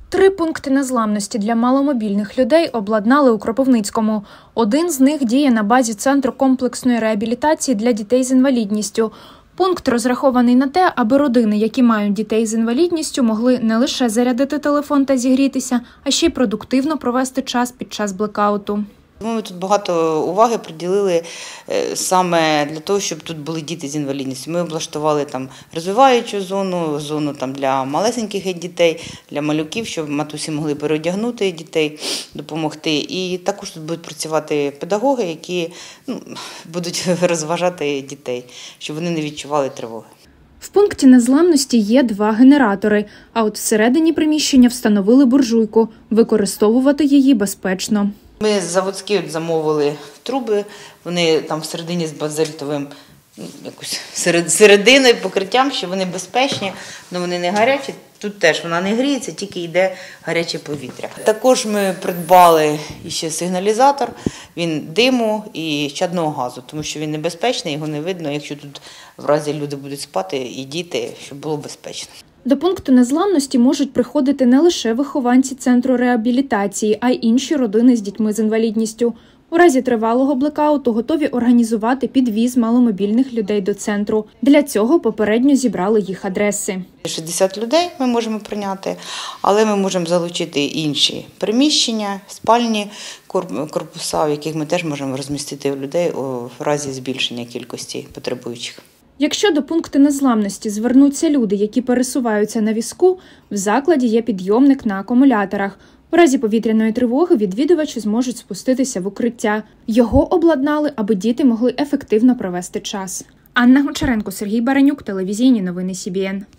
3 пункти незламності для маломобільних людей обладнали у Кропивницькому. Один з них діє на базі Центру комплексної реабілітації для дітей з інвалідністю. Пункт розрахований на те, аби родини, які мають дітей з інвалідністю, могли не лише зарядити телефон та зігрітися, а ще й продуктивно провести час під час блекауту. Ми тут багато уваги приділили саме для того, щоб тут були діти з інвалідністю. Ми облаштували там розвиваючу зону там для малесеньких дітей, для малюків, щоб матусі могли переодягнути дітей, допомогти. І також тут будуть працювати педагоги, які будуть розважати дітей, щоб вони не відчували тривоги. В пункті незламності є 2 генератори, а от всередині приміщення встановили буржуйку. Використовувати її безпечно. Ми заводські замовили труби, вони там всередині з базальтовим серединою, покриттям, що вони безпечні, але вони не гарячі. Тут теж вона не гріється, тільки йде гаряче повітря. Також ми придбали ще сигналізатор, він диму і чадного газу, тому що він небезпечний, його не видно, якщо тут в разі люди будуть спати і діти, щоб було безпечно. До пункту незламності можуть приходити не лише вихованці Центру реабілітації, а й інші родини з дітьми з інвалідністю. У разі тривалого блекауту готові організувати підвіз маломобільних людей до центру. Для цього попередньо зібрали їх адреси. 60 людей ми можемо прийняти, але ми можемо залучити інші приміщення, спальні корпуса, в яких ми теж можемо розмістити людей у разі збільшення кількості потребуючих. Якщо до пункту незламності звернуться люди, які пересуваються на візку, в закладі є підйомник на акумуляторах. У разі повітряної тривоги відвідувачі зможуть спуститися в укриття. Його обладнали, аби діти могли ефективно провести час. Анна Гончаренко, Сергій Баранюк, телевізійні новини СІБІН.